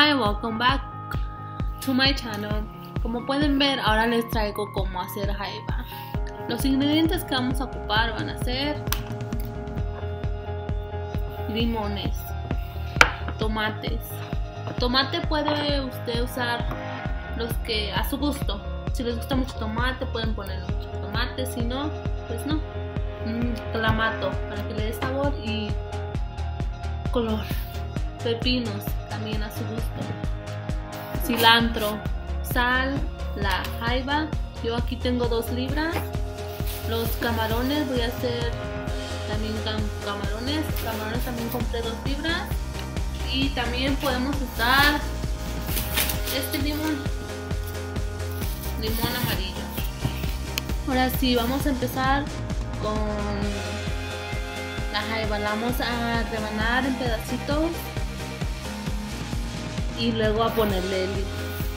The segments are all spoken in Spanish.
Hi, welcome back to my channel. Como pueden ver, ahora les traigo cómo hacer jaiba. Los ingredientes que vamos a ocupar van a ser limones, tomates. Tomate puede usted usar los que a su gusto. Si les gusta mucho tomate, pueden poner mucho tomate. Si no, pues no. Clamato para que le dé sabor y color. Pepinos también a su gusto. Cilantro, sal, la jaiba. Yo aquí tengo 2 libras. Los camarones, voy a hacer también camarones. Camarones también compré 2 libras. Y también podemos usar este limón amarillo. Ahora sí, vamos a empezar con la jaiba. La vamos a rebanar en pedacitos y luego a ponerle el limón.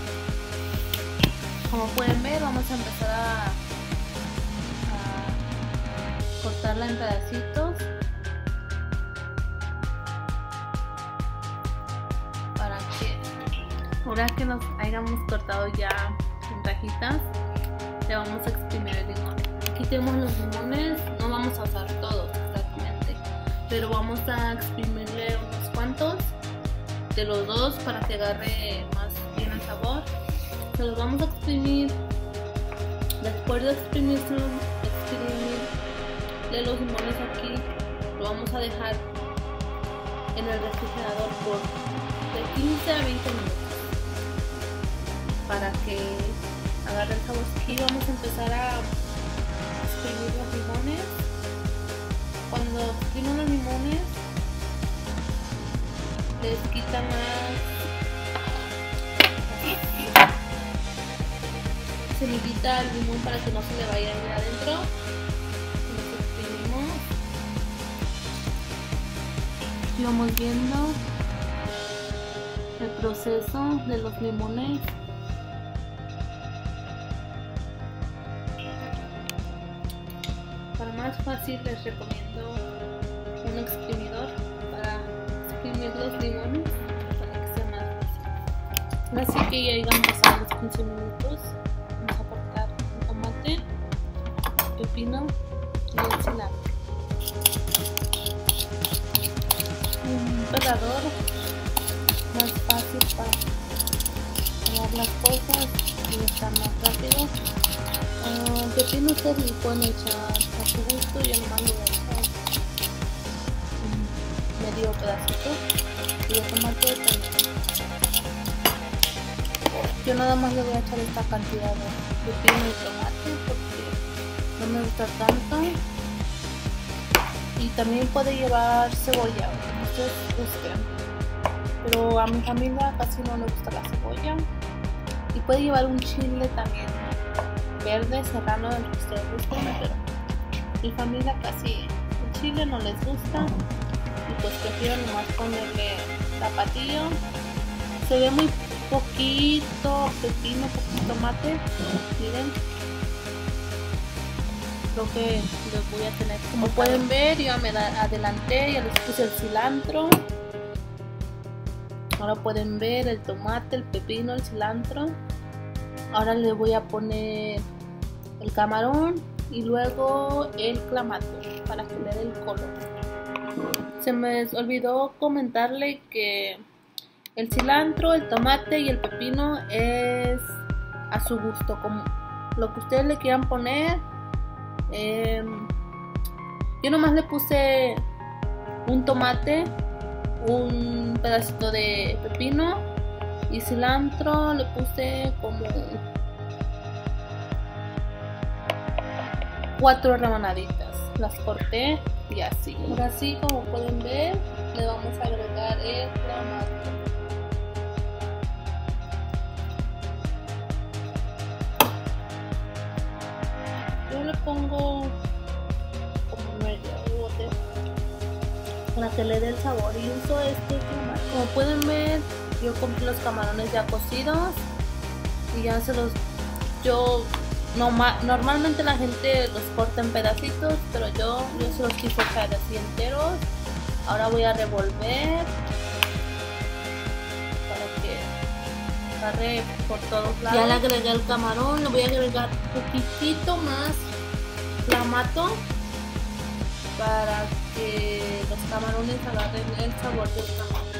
Como pueden ver, vamos a empezar a cortarla en pedacitos para que ahora que nos hayamos cortado ya en rajitas, le vamos a exprimir el limón. Aquí tenemos los limones, no vamos a usar todos exactamente, pero vamos a exprimirle unos cuantos de los dos para que agarre más bien el sabor. Se los vamos a exprimir. Después de exprimirle los limones aquí, lo vamos a dejar en el refrigerador por de 15 a 20 minutos para que agarre el sabor. Aquí vamos a empezar a exprimir los limones. Cuando exprimimos los limones, les quita más semillita al limón para que no se le vaya a ir adentro. Los exprimimos y vamos viendo el proceso de los limones. Para más fácil les recomiendo un exprimidor para exprimir los limones para que sea más fácil. Así que ya hayan pasado los 15 minutos, vamos a cortar un tomate, pepino y el cilantro. Un pelador más fácil para pegar las cosas y estar más rápido. El pepino ustedes le pueden echar a su gusto. Yo nomás le voy a echar medio pedacito y el tomate también. Yo nada más le voy a echar esta cantidad de pepino y tomate porque no me gusta tanto. Y también puede llevar cebolla, como ustedes gusten, pero a mi familia casi no le gusta la cebolla. Y puede llevar un chile también verde, serrano, el que ustedes gusten, pero mi familia casi el chile no les gusta y pues prefiero nomás ponerle zapatillo. Se ve muy poquito pepino, poquito tomate, miren lo que les voy a tener. Como pueden ver, yo me adelanté, ya les puse el cilantro. Ahora pueden ver el tomate, el pepino, el cilantro. Ahora le voy a poner el camarón y luego el clamato para que le dé el color. Se me olvidó comentarle que el cilantro, el tomate y el pepino es a su gusto, como lo que ustedes le quieran poner. Yo nomás le puse un tomate, un pedacito de pepino y cilantro le puse como 4 rebanaditas, las corté y así. Ahora sí, como pueden ver, le vamos a agregar el clamato. Yo le pongo como medio bote para que le dé el sabor y uso este clamato. Como pueden ver, yo compré los camarones ya cocidos y ya normalmente la gente los corta en pedacitos, pero yo se los quise echar así enteros. Ahora voy a revolver para que agarre por todos lados. Ya le agregué el camarón, le voy a agregar un poquitito más clamato para que los camarones agarren el sabor del camarón.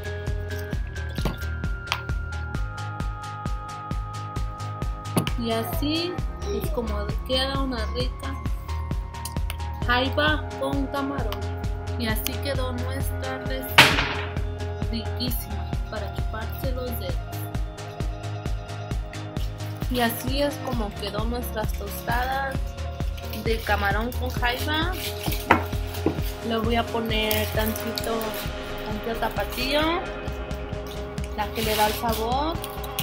Y así es como queda una rica jaiba con camarón. Y así quedó nuestra receta, riquísima para chuparse los dedos. Y así es como quedó nuestras tostadas de camarón con jaiba. Le voy a poner tantito tapatío, la que le da el sabor.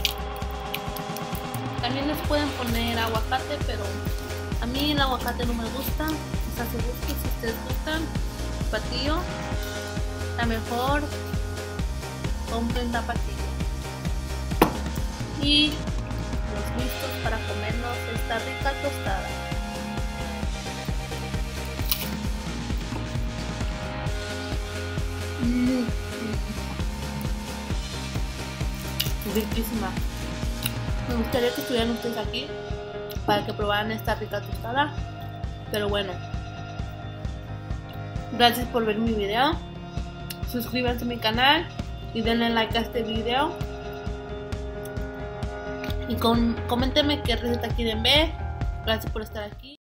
También les pueden poner aguacate, pero a mí el aguacate no me gusta. Es a su gusto, si ustedes gustan. Tapatío, la mejor compren tapatío. Y los listos para comernos esta rica tostada. Riquísima. Me gustaría que estuvieran ustedes aquí para que probaran esta rica tostada. Pero bueno, gracias por ver mi video. Suscríbanse a mi canal y denle like a este video. Y coméntenme qué receta quieren ver. Gracias por estar aquí.